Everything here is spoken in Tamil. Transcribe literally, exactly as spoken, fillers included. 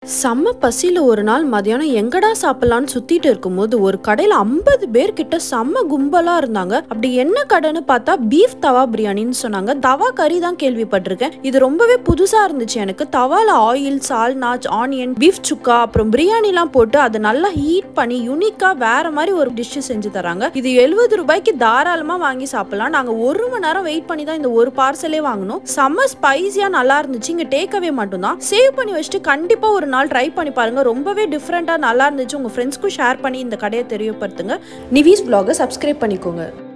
செம்ம பசியில் ஒரு நாள் மதியானம் எங்கடா சாப்பிடலான்னு சுத்திட்டு இருக்கும்போது ஒரு கடையில் ஐம்பது பேர் கிட்ட செம்ம கும்பலா இருந்தாங்க. அப்படி என்ன கடைன்னு பார்த்தா பீஃப் தவா பிரியாணின்னு சொன்னாங்க. தவா கறி தான் கேள்விப்பட்டிருக்கேன். இது ரொம்பவே புதுசா இருந்துச்சு எனக்கு. தவால ஆயில், சால்னாச், ஆனியன், பீஃப் சுக்கா, அப்புறம் பிரியாணிலாம் போட்டு அதை நல்லா ஹீட் பண்ணி யூனிக்கா வேற மாதிரி ஒரு டிஷ் செஞ்சு தராங்க. இது எழுபது ரூபாய்க்கு தாராளமா வாங்கி சாப்பிடலாம். நாங்க ஒரு மணி நேரம் வெயிட் பண்ணி தான் இந்த ஒரு பார்சலே வாங்கணும். செம்ம ஸ்பைசியா நல்லா இருந்துச்சு. இங்க டேக்அவே மட்டும் தான். சேவ் பண்ணி வச்சுட்டு கண்டிப்பா ஒரு நாள் ட்ரை பண்ணி பாருங்க. ரொம்பவே டிஃப்ரெண்டா நல்லா இருந்துச்சு. உங்க ஃப்ரெண்ட்ஸ்க்கும் ஷேர் பண்ணி இந்த கடையை தெரியப்படுத்துங்க. நிவிஸ் vlog சப்ஸ்கிரைப் பண்ணிக்கோங்க.